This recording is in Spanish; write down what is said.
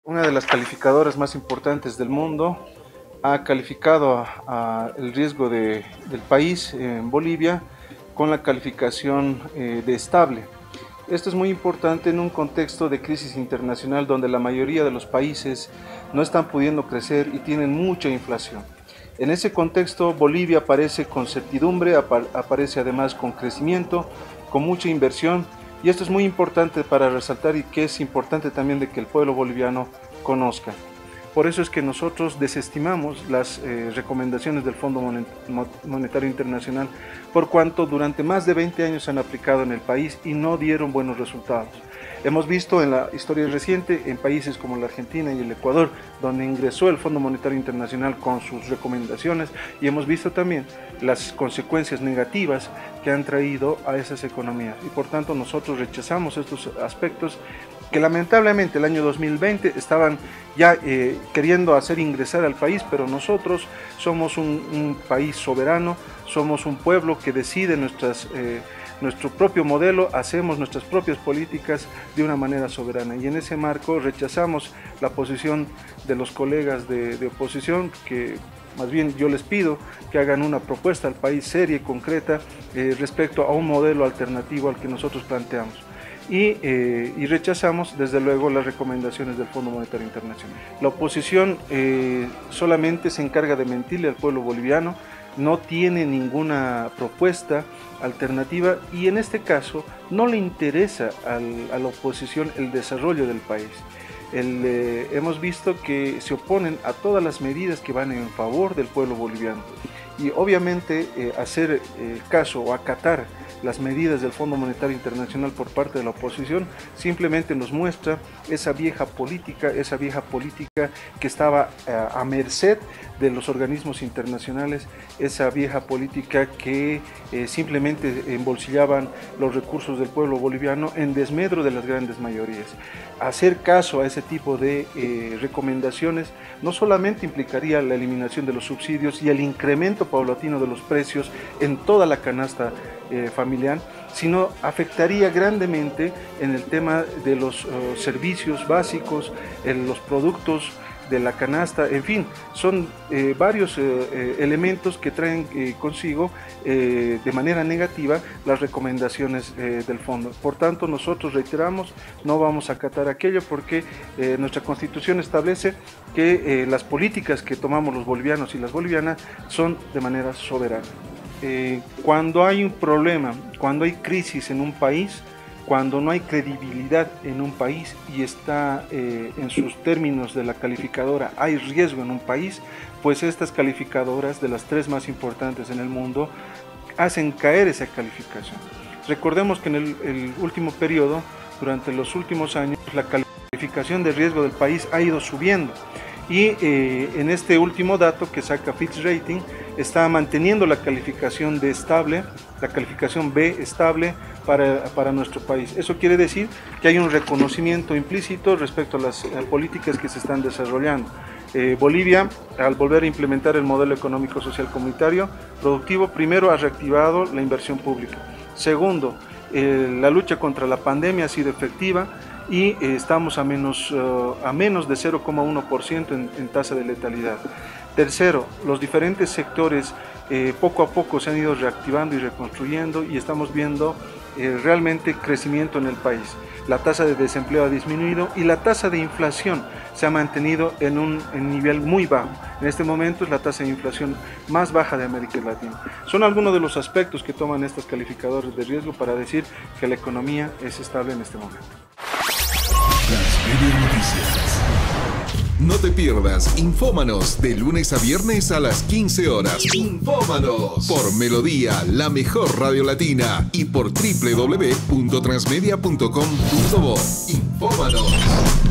Una de las calificadoras más importantes del mundo ha calificado el riesgo del país en Bolivia con la calificación de estable. Esto es muy importante en un contexto de crisis internacional donde la mayoría de los países no están pudiendo crecer y tienen mucha inflación. En ese contexto, Bolivia aparece con certidumbre, aparece además con crecimiento, con mucha inversión, y esto es muy importante para resaltar y que es importante también de que el pueblo boliviano conozca. Por eso es que nosotros desestimamos las recomendaciones del Fondo Monetario Internacional, por cuanto durante más de 20 años se han aplicado en el país y no dieron buenos resultados. Hemos visto en la historia reciente en países como la Argentina y el Ecuador, donde ingresó el Fondo Monetario Internacional con sus recomendaciones, y hemos visto también las consecuencias negativas que han traído a esas economías. Y por tanto nosotros rechazamos estos aspectos que lamentablemente el año 2020 estaban ya queriendo hacer ingresar al país, pero nosotros somos un país soberano, somos un pueblo que decide nuestro propio modelo, hacemos nuestras propias políticas de una manera soberana, y en ese marco rechazamos la posición de los colegas de oposición, que más bien yo les pido que hagan una propuesta al país seria y concreta respecto a un modelo alternativo al que nosotros planteamos. Y rechazamos desde luego las recomendaciones del Fondo Monetario Internacional. La oposición solamente se encarga de mentirle al pueblo boliviano, no tiene ninguna propuesta alternativa, y en este caso no le interesa a la oposición el desarrollo del país. Hemos visto que se oponen a todas las medidas que van en favor del pueblo boliviano, y obviamente hacer caso o acatar las medidas del Fondo Monetario Internacional por parte de la oposición simplemente nos muestra esa vieja política que estaba a merced de los organismos internacionales, esa vieja política que simplemente embolsillaban los recursos del pueblo boliviano en desmedro de las grandes mayorías. Hacer caso a ese tipo de recomendaciones no solamente implicaría la eliminación de los subsidios y el incremento paulatino de los precios en toda la canasta familiar, sino afectaría grandemente en el tema de los servicios básicos, en los productos de la canasta, en fin, son varios elementos que traen consigo de manera negativa las recomendaciones del fondo. Por tanto, nosotros reiteramos, no vamos a acatar aquello porque nuestra Constitución establece que las políticas que tomamos los bolivianos y las bolivianas son de manera soberana. Cuando hay un problema, cuando hay crisis en un país, cuando no hay credibilidad en un país y está en sus términos de la calificadora, hay riesgo en un país, pues estas calificadoras, de las tres más importantes en el mundo, hacen caer esa calificación. Recordemos que en el último periodo, durante los últimos años, la calificación de riesgo del país ha ido subiendo. Y en este último dato que saca Fitch Rating, está manteniendo la calificación de estable, la calificación B estable para nuestro país. Eso quiere decir que hay un reconocimiento implícito respecto a las políticas que se están desarrollando. Bolivia, al volver a implementar el modelo económico social comunitario productivo, primero ha reactivado la inversión pública. Segundo, la lucha contra la pandemia ha sido efectiva y estamos a menos de 0,1% en tasa de letalidad. Tercero, los diferentes sectores poco a poco se han ido reactivando y reconstruyendo, y estamos viendo realmente crecimiento en el país. La tasa de desempleo ha disminuido y la tasa de inflación se ha mantenido en un nivel muy bajo. En este momento es la tasa de inflación más baja de América Latina. Son algunos de los aspectos que toman estos calificadores de riesgo para decir que la economía es estable en este momento. Transmedia Noticias. No te pierdas Infómanos de lunes a viernes a las 15 horas. Infómanos por Melodía, la mejor radio latina, y por www.transmedia.com.bo. Infómanos.